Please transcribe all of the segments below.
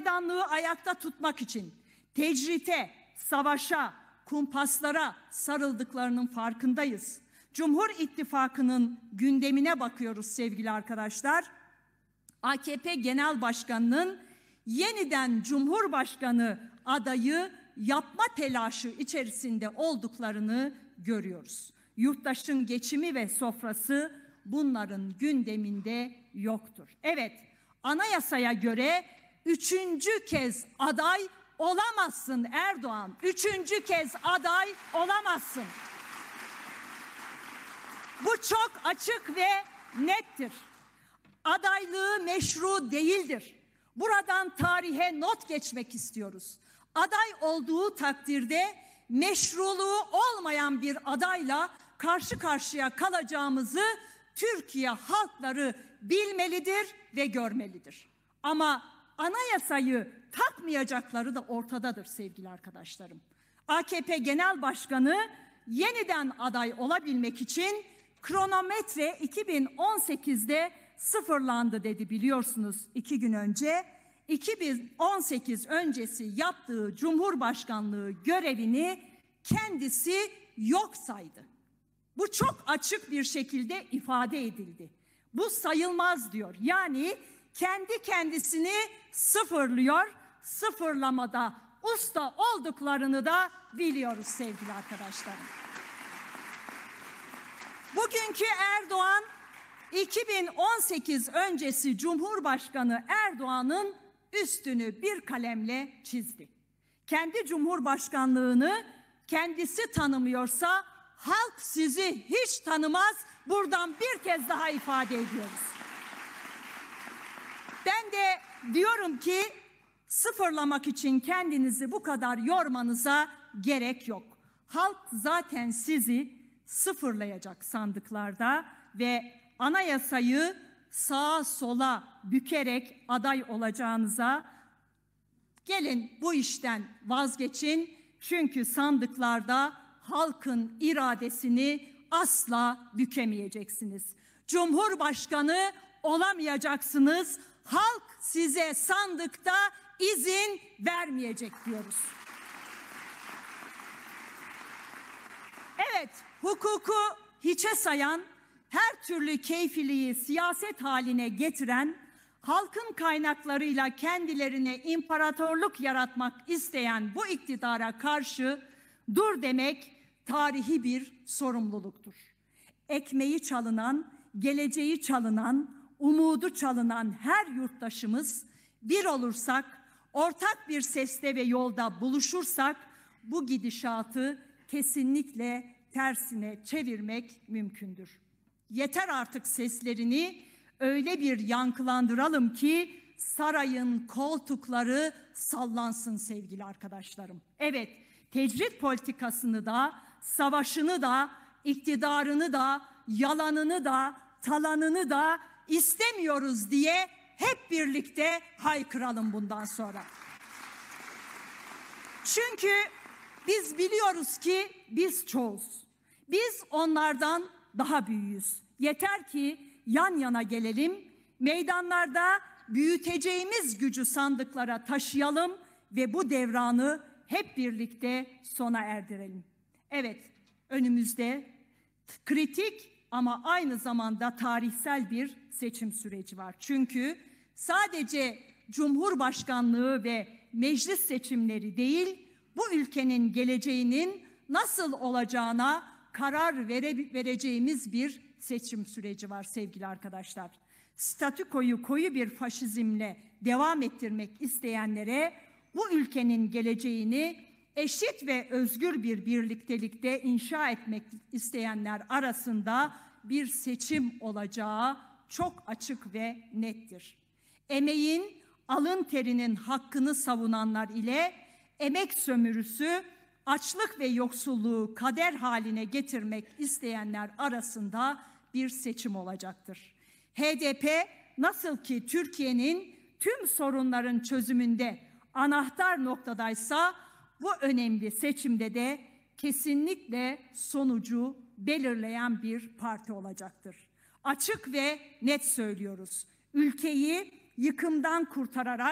hanedanlığı ayakta tutmak için tecrite, savaşa, kumpaslara sarıldıklarının farkındayız. Cumhur İttifakı'nın gündemine bakıyoruz sevgili arkadaşlar. AKP Genel Başkanı'nın yeniden Cumhurbaşkanı adayı yapma telaşı içerisinde olduklarını görüyoruz. Yurttaşın geçimi ve sofrası bunların gündeminde yoktur. Evet, anayasaya göre 3. kez aday olamazsın Erdoğan. 3. kez aday olamazsın. Bu çok açık ve nettir. Adaylığı meşru değildir. Buradan tarihe not geçmek istiyoruz. Aday olduğu takdirde meşruluğu olmayan bir adayla karşı karşıya kalacağımızı Türkiye halkları bilmelidir ve görmelidir. Ama anayasayı takmayacakları da ortadadır sevgili arkadaşlarım. AKP Genel Başkanı yeniden aday olabilmek için kronometre 2018'de sıfırlandı dedi biliyorsunuz 2 gün önce. 2018 öncesi yaptığı Cumhurbaşkanlığı görevini kendisi yok saydı. Bu çok açık bir şekilde ifade edildi. Bu sayılmaz diyor. Yani kendi kendisini sıfırlıyor. Sıfırlamada usta olduklarını da biliyoruz sevgili arkadaşlarım. Bugünkü Erdoğan 2018 öncesi Cumhurbaşkanı Erdoğan'ın üstünü bir kalemle çizdi. Kendi Cumhurbaşkanlığını kendisi tanımıyorsa halk sizi hiç tanımaz. Buradan bir kez daha ifade ediyoruz. Ben de diyorum ki sıfırlamak için kendinizi bu kadar yormanıza gerek yok. Halk zaten sizi sıfırlayacak sandıklarda ve anayasayı sağa sola bükerek aday olacağınıza gelin bu işten vazgeçin. Çünkü sandıklarda halkın iradesini asla bükemeyeceksiniz. Cumhurbaşkanı olamayacaksınız. Halk size sandıkta izin vermeyecek diyoruz. Evet, hukuku hiçe sayan, her türlü keyfiliği siyaset haline getiren, halkın kaynaklarıyla kendilerine imparatorluk yaratmak isteyen bu iktidara karşı dur demek tarihi bir sorumluluktur. Ekmeği çalınan, geleceği çalınan, umudu çalınan her yurttaşımız bir olursak, ortak bir seste ve yolda buluşursak bu gidişatı kesinlikle tersine çevirmek mümkündür. Yeter artık seslerini öyle bir yankılandıralım ki sarayın koltukları sallansın sevgili arkadaşlarım. Evet, tecrit politikasını da, savaşını da, iktidarını da, yalanını da, talanını da istemiyoruz diye hep birlikte haykıralım bundan sonra. Çünkü biz biliyoruz ki biz çoğuz. Biz onlardan daha büyüğüz. Yeter ki yan yana gelelim, meydanlarda büyüteceğimiz gücü sandıklara taşıyalım ve bu devranı hep birlikte sona erdirelim. Evet, önümüzde kritik ama aynı zamanda tarihsel bir seçim süreci var. Çünkü sadece Cumhurbaşkanlığı ve meclis seçimleri değil, bu ülkenin geleceğinin nasıl olacağına karar vereceğimiz bir seçim süreci var sevgili arkadaşlar. Statükoyu koyu bir faşizmle devam ettirmek isteyenlere bu ülkenin geleceğini eşit ve özgür bir birliktelikte inşa etmek isteyenler arasında bir seçim olacağı çok açık ve nettir. Emeğin, alın terinin hakkını savunanlar ile emek sömürüsü, açlık ve yoksulluğu kader haline getirmek isteyenler arasında bir seçim olacaktır. HDP nasıl ki Türkiye'nin tüm sorunların çözümünde anahtar noktadaysa bu önemli seçimde de kesinlikle sonucu belirleyen bir parti olacaktır. Açık ve net söylüyoruz. Ülkeyi yıkımdan kurtararak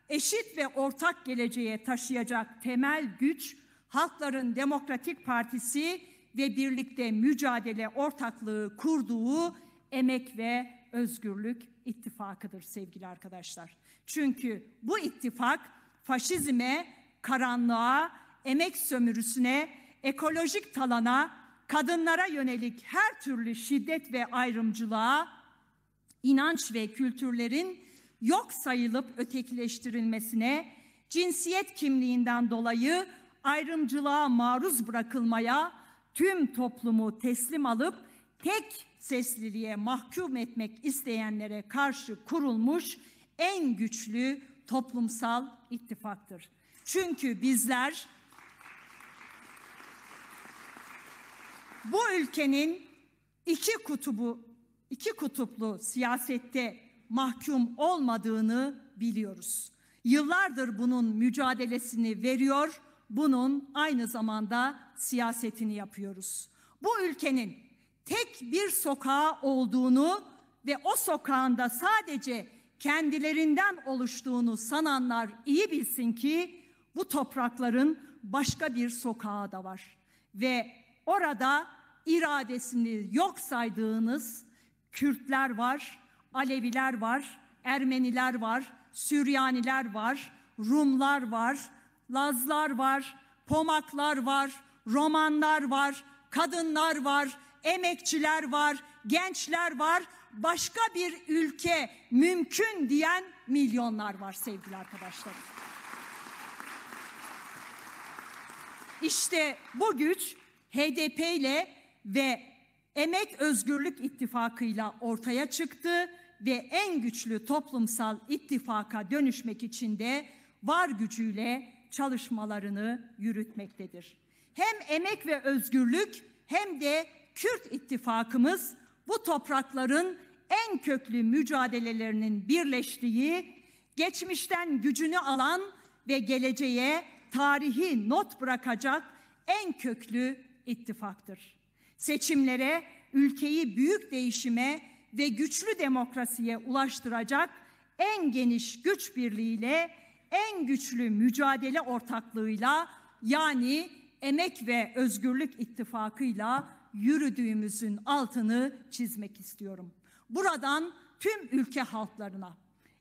eşit ve ortak geleceğe taşıyacak temel güç, Halkların Demokratik Partisi ve birlikte mücadele ortaklığı kurduğu Emek ve Özgürlük İttifakı'dır sevgili arkadaşlar. Çünkü bu ittifak faşizme, karanlığa, emek sömürüsüne, ekolojik talana, kadınlara yönelik her türlü şiddet ve ayrımcılığa, inanç ve kültürlerin yok sayılıp ötekileştirilmesine, cinsiyet kimliğinden dolayı ayrımcılığa maruz bırakılmaya, tüm toplumu teslim alıp tek sesliliğe mahkum etmek isteyenlere karşı kurulmuş en güçlü toplumsal ittifaktır. Çünkü bizler bu ülkenin iki kutuplu siyasette mahkum olmadığını biliyoruz. Yıllardır bunun mücadelesini veriyor, bunun aynı zamanda siyasetini yapıyoruz. Bu ülkenin tek bir sokağı olduğunu ve o sokağın da sadece kendilerinden oluştuğunu sananlar iyi bilsin ki bu toprakların başka bir sokağı da var. Ve orada iradesini yok saydığınız Kürtler var, Aleviler var, Ermeniler var, Süryaniler var, Rumlar var, Lazlar var, Pomaklar var, Romanlar var, kadınlar var, emekçiler var, gençler var, başka bir ülke mümkün diyen milyonlar var sevgili arkadaşlar. İşte bu güç HDP ile ve Emek Özgürlük İttifakı'yla ortaya çıktı ve en güçlü toplumsal ittifaka dönüşmek için de var gücüyle çalışmalarını yürütmektedir. Hem Emek ve Özgürlük hem de Kürt ittifakımız bu toprakların en köklü mücadelelerinin birleştiği, geçmişten gücünü alan ve geleceğe tarihi not bırakacak en köklü ittifaktır. Seçimlere, ülkeyi büyük değişime ve güçlü demokrasiye ulaştıracak en geniş güç birliğiyle, en güçlü mücadele ortaklığıyla, yani Emek ve Özgürlük İttifakı'yla yürüdüğümüzün altını çizmek istiyorum. Buradan tüm ülke halklarına,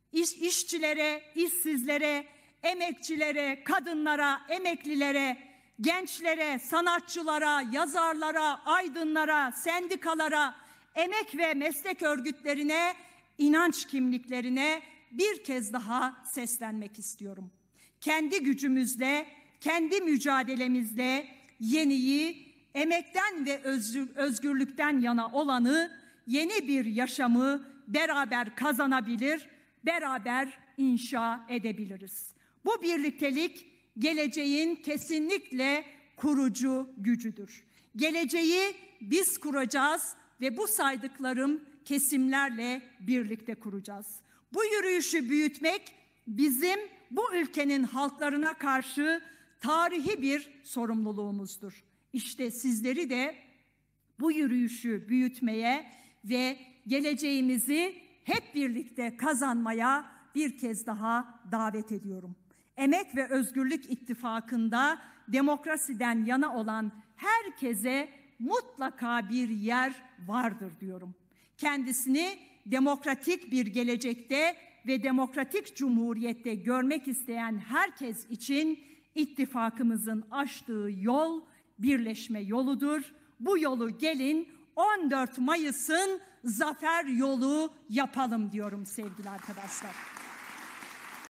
işçilere, işsizlere, emekçilere, kadınlara, emeklilere, gençlere, sanatçılara, yazarlara, aydınlara, sendikalara, emek ve meslek örgütlerine, inanç kimliklerine bir kez daha seslenmek istiyorum. Kendi gücümüzle, kendi mücadelemizle yeniyi, emekten ve özgürlükten yana olanı, yeni bir yaşamı beraber kazanabilir, beraber inşa edebiliriz. Bu birliktelik geleceğin kesinlikle kurucu gücüdür. Geleceği biz kuracağız ve bu saydıklarım kesimlerle birlikte kuracağız. Bu yürüyüşü büyütmek bizim bu ülkenin halklarına karşı tarihi bir sorumluluğumuzdur. İşte sizleri de bu yürüyüşü büyütmeye ve geleceğimizi hep birlikte kazanmaya bir kez daha davet ediyorum. Emek ve Özgürlük İttifakı'nda demokrasiden yana olan herkese mutlaka bir yer vardır diyorum. Kendisini demokratik bir gelecekte ve demokratik cumhuriyette görmek isteyen herkes için ittifakımızın açtığı yol birleşme yoludur. Bu yolu gelin 14 Mayıs'ın zafer yolu yapalım diyorum sevgili arkadaşlar.